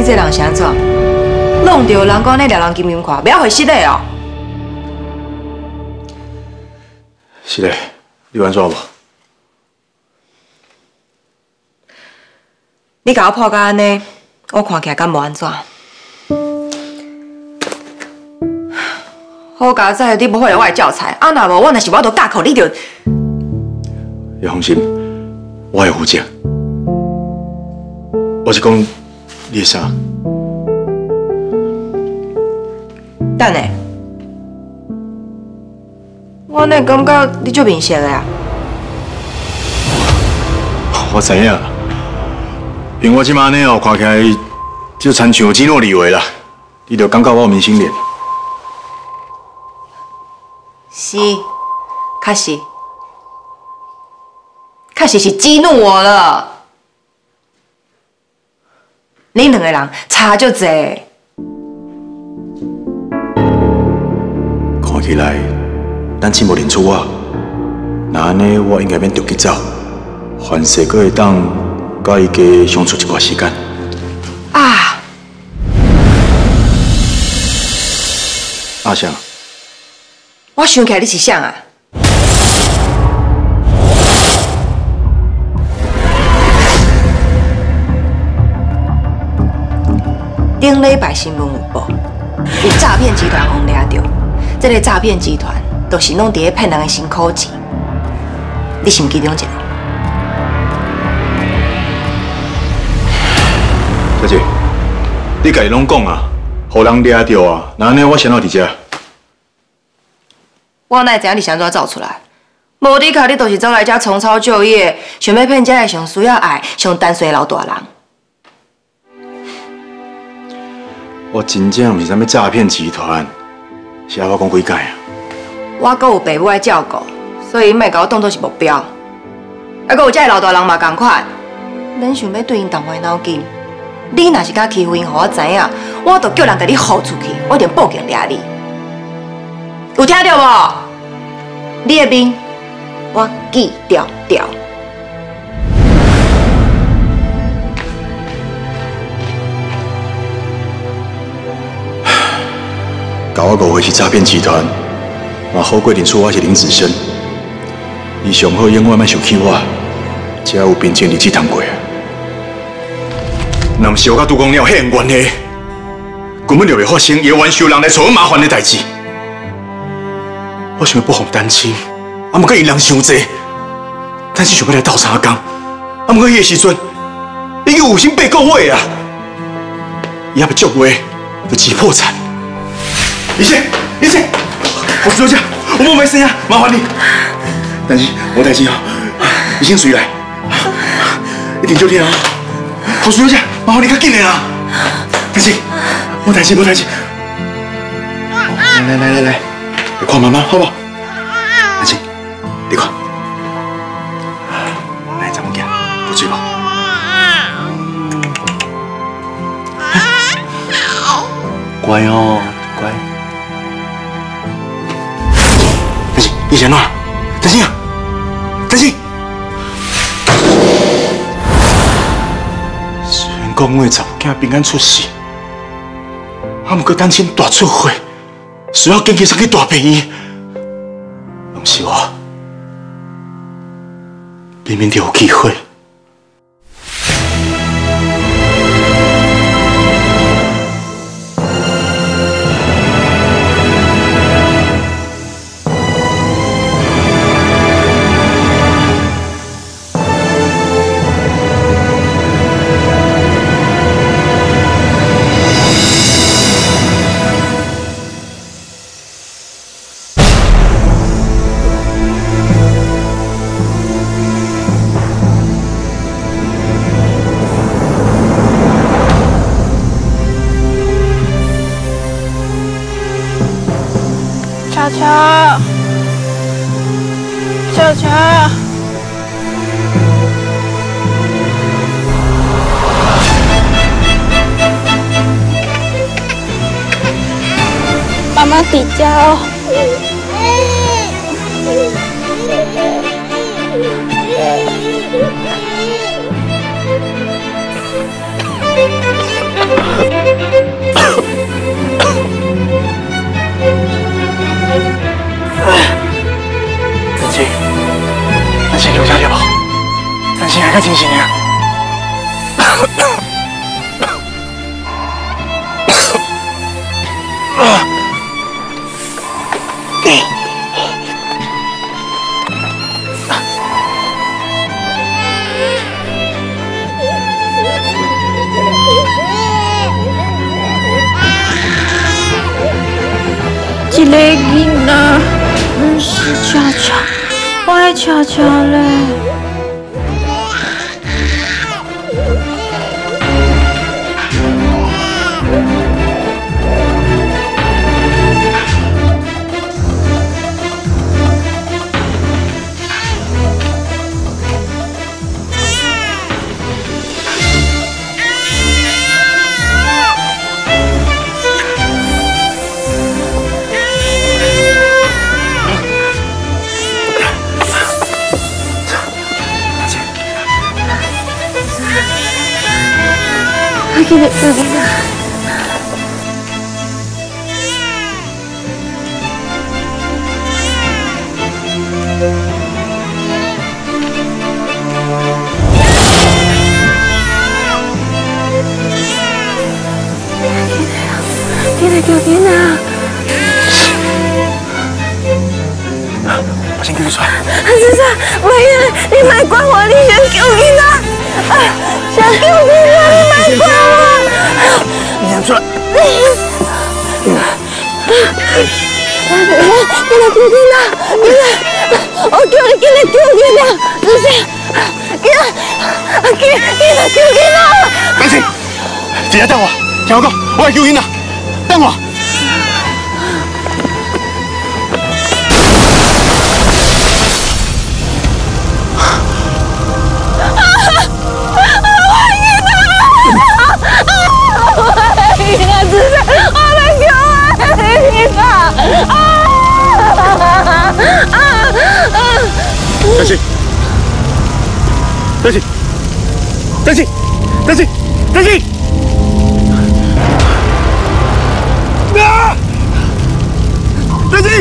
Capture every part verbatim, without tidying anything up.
这人是安怎？弄着人讲你掠人金银块，不要回失礼哦。 是嘞，你有安怎无？ 你甲我破甲安尼，我看起来敢无安怎？好佳哉，你无毁了我的教材，啊若无我若是我都教课，你就…… 你放心，我会负责。我是讲你的衫。 等下，我呢感觉你足面熟的啊。 我知影，因为我即马呢哦，看起来就亲像基诺里维啦，你就感觉我有明星脸。 是，确实，确实是激怒我了。恁两个人差足济。 看起来，咱真无认出我。那安尼，我应该免着急走，凡事阁会当甲伊家相处一段时间。 啊！ 阿翔， 我想起来你是啥啊？顶礼拜新闻有报，有诈骗集团互掠着。这个诈骗集团都是拢伫咧骗人的辛苦钱，你是毋其中一个？ 小姐，你家己拢讲啊，互人掠着啊，那安尼我先到伫遮。 我哪会知影你是安怎走出来？无你卡，你就是走来遮重操旧业，想要骗遮个上需要爱、上单纯的老大人。 我真正毋是啥物诈骗集团，是阿我讲几届啊？ 我阁有爸母爱照顾，所以莫甲我当作是目标。啊，阁有遮个老大人嘛同款，恁想要对因动坏脑筋，你若是敢欺负因，互我知影，我就叫人甲你呼出去，我一定报警抓你。有听到无？你的面，我记牢牢。 搞我误会是诈骗集团，嘛好过认出我是林子生。伊上好永远莫想起我，才有边境日子通过啊。若毋是我甲杜公了迄个冤下，根本就袂发生野玩受人来找我麻烦的代志。我想要保护单亲，啊，毋过因人伤济，单亲想要来斗相共，啊，毋过迄个时阵已经有心八个月啊，伊还要足月就急破产。李姐，李姐，我是周家，我冇没声啊，麻烦你。但是我代志哦，你先随来，一定就听啊。我是周家，麻烦你较紧点啊。但是我代志，我代志。来来来来来，你看妈妈好不好？但是你看，来咱们家，不醉吧？乖哦，乖。你先哪？担心啊！担心。虽然讲我查某囝平安出世，啊，不过担心大出血，需要紧急送去大病院。拢是我，明明就有机会。 巧巧，巧巧，妈妈底家哦。 丹青，丹青留下对吧？丹青还较清醒呢。 这个囡仔不是巧巧，我爱巧巧嘞。给你，给你。给你，给你啊！ 我先救你出来。 先生，唔係啊，你咪管我，你先救囡仔。啊，想救囡仔，你咪管我。 你先出来。 给你救囡仔，给你，我叫你给你救囡仔，先生，给你，给给你救囡仔。 丹青，姐姐等我，听我讲，我来救囡仔，等我。丹青，丹青，丹青，丹青，丹青！啊！丹青！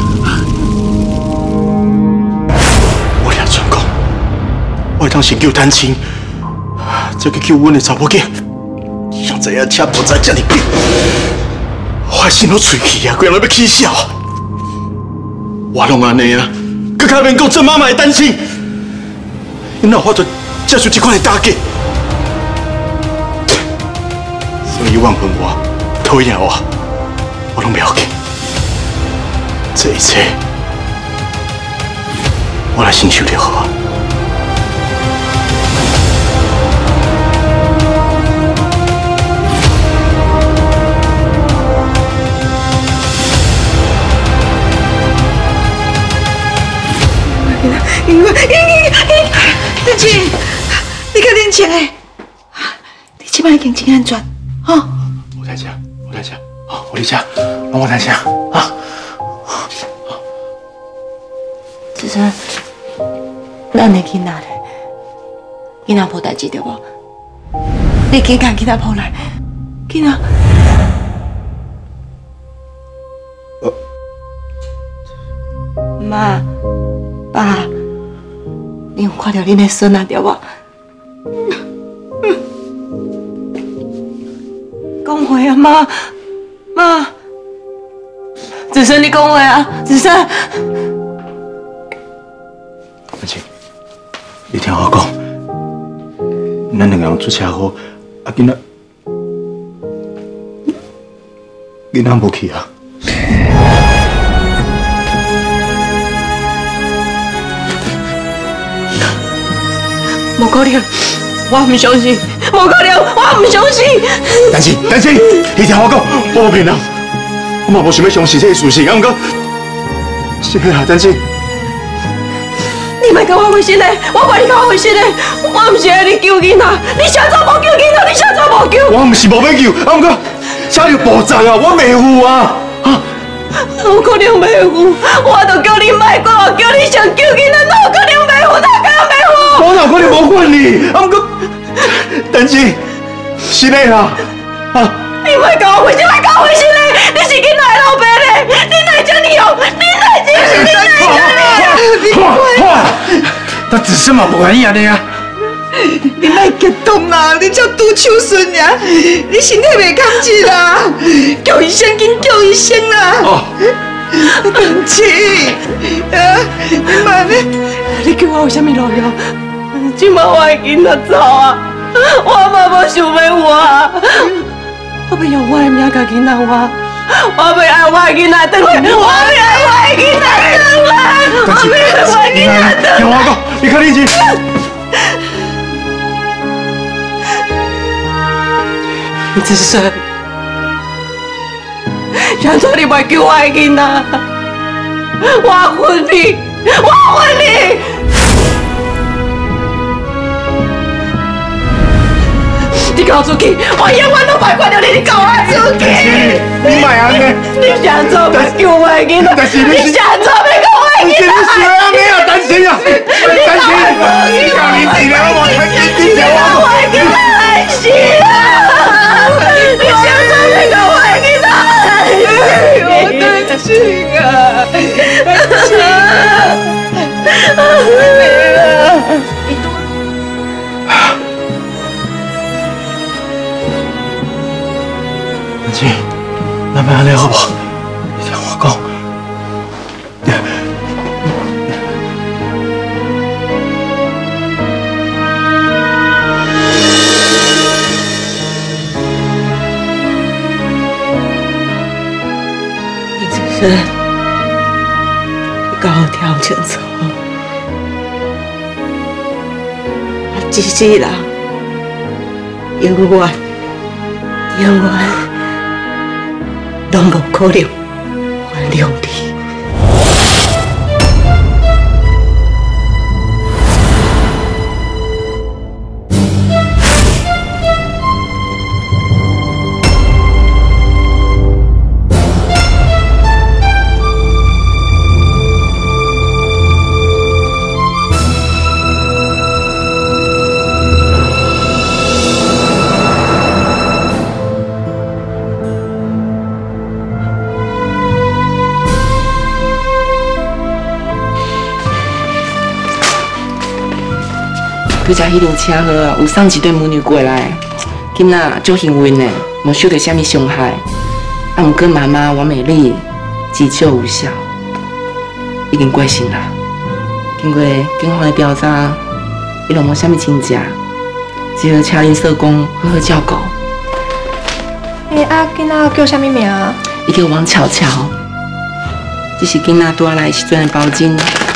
我俩成功，我当先救丹青，再去救阮的查某囝。谁知影车无在这么紧，我心都脆去啊，规人要起笑啊！我拢安尼啊！佮较免讲真妈妈的单亲，因哪有法度接受这款的打击？所以怨恨我、讨厌我，我拢不要紧。这一切，我来承受就好。 英英英，丹青，你较冷静诶，你即摆已经真安全，吼。 我在家，我在家，好，我在家，让我在家啊。 子孙，咱的囡仔咧，囡仔无代志对无？你紧赶囡仔抱来，囡仔。 呃。 妈，爸。你有看到恁的孙啊，对无？讲话啊，妈，妈，子孙，你讲话啊，子孙。 丹青，你听我讲，咱两个人出车祸，啊，囡仔，囡仔无去啊。 无可能，我唔相信，无可能，我唔相信。 丹青，丹青，你听我讲，我无骗人，我嘛无想要相信这个事实，啊，不过，是啊，丹青， 你莫甲我回信嘞，我帮你甲我回信嘞，我唔是要你救囡仔，你啥早无救囡仔，你啥早无救？ 我唔是无要救，啊，不过，车要爆炸啊，我袂负啊，啊！ 有可能袂负，我都叫你莫管我，叫你想救囡仔，哪有可能袂负？哪可能袂负？ 我哪可能无管你？啊，不过，丹青，是的啦， 啊！ 你莫甲我回心，莫甲我回心嘞！你是囡仔的老爸嘞！你哪这么勇？你哪这是你哪这么勇？ 哇！他只是嘛不愿意安尼啊！ 你莫激动啦！你才拄手顺呀，你身体袂抗气啦！叫医生，紧叫医生啦！ 哦， 对不起，啊，你妈呢？你叫我有啥物路用？今晚我的囡仔走啊！我嘛无想要活，我要用我的命甲囡仔活，我要爱我的囡仔回来，我要爱我的囡仔回来，我要爱我的囡仔回来。 听我讲，你看你去。 子孙，想做你袂救我的囡仔，我恨你，我恨你。你搞出去，我永远都袂管着你！你搞我出去！ 你莫安尼！ 你想做要救我的囡仔？你想做要救我的囡仔？ 你想安尼啊？担心啊！担心！你讲你治疗我，还你治疗我， 我的囡仔害死啊！你想做要救我的囡仔？我担心啊！ 安静，咱别安尼好不好？你听我讲。 你只是，你跟我跳清楚，我只是啦，永远，永远。拢无可能原谅你。 拄则迄辆车号啊，有送一对母女过来，囡仔足幸运的，无受到啥物伤害。啊，毋过妈妈王美丽急救无效，已经过身啦。经过警方的调查，伊拢无啥物亲戚，只好请恁社工好好照顾。 诶、欸，啊，囡仔叫啥物名啊？ 伊叫王巧巧，这是囡仔拄仔来时阵的包巾。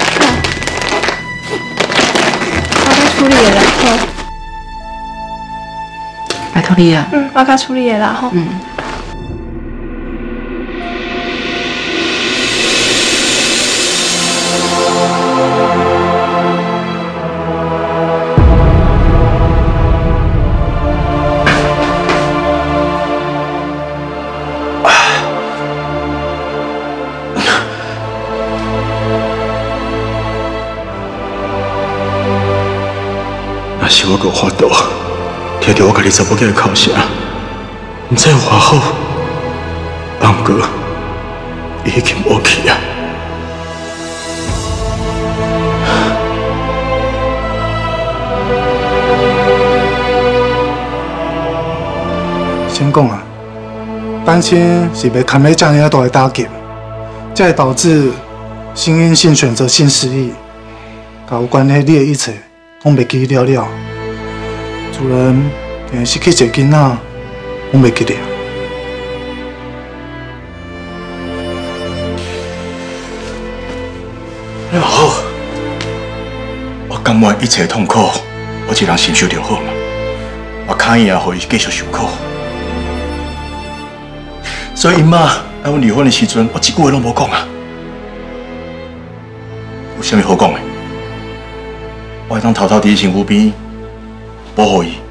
处理的啦，吼。 拜托你啊。 嗯，我甲处理的啦，吼。 嗯。 若是我有法度，摕到我家己查某囝的口声，毋知有偌好。啊，毋过伊已经无去啊。 先讲啊，担心是袂堪要这样大的打击，才会导致心因性选择性失忆，甲有关系你的一切。拢袂记了了，主人连失去一个囡仔，拢袂记了。 那好，我甘愿一切痛苦，我一人承受就好嘛。我可以也互伊继续受苦。所以因妈爱阮离婚的时阵，我一句话拢无讲啊。有啥物好讲的？我会当偷偷伫伊身躯边保护伊，